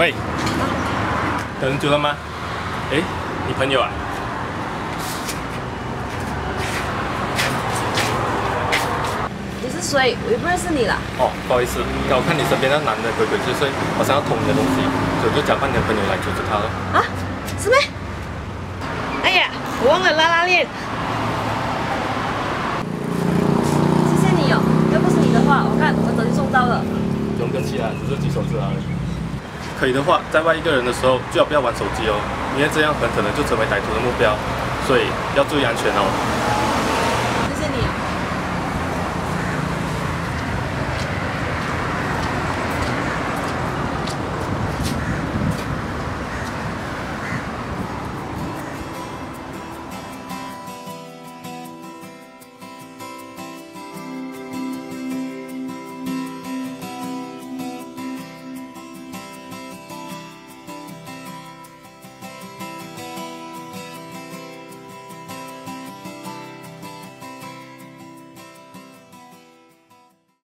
喂，等很久了吗？哎，你朋友啊？ 你是谁？我又不认识你了。 哦，不好意思，刚我看你身边那男的鬼鬼祟祟，好像要偷你的东西，所以我就假扮你的朋友来阻止他了。 啊？是咩？哎呀，我忘了拉拉链。谢谢你哦，要不是你的话，我看我早就中招了。 不用客气啦，只是举手之劳而已。可以的话，在外一个人的时候，最好不要玩手机哦，因为这样很可能就成为歹徒的目标，所以要注意安全哦。